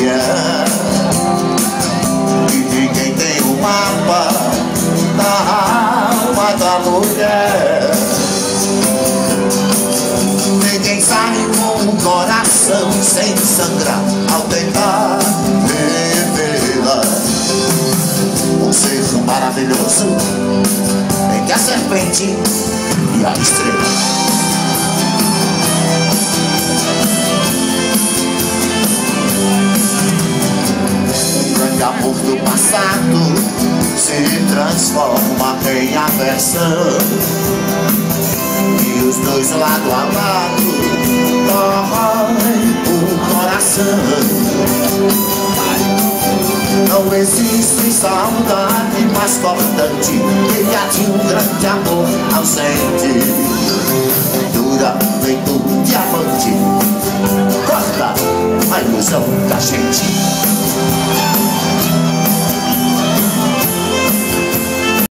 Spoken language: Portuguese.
mulher. E de quem tem o mapa da alma da mulher. Ninguém sai com o coração sem sangrar ao tentar revê-la. Um ser maravilhoso entre a serpente e a estrela. Amor do passado se transforma em aversão, e os dois lado a lado corroem o coração. Não existe saudade mais cortante que a de um grande amor ausente. Dura feito diamante, corta a ilusão da gente.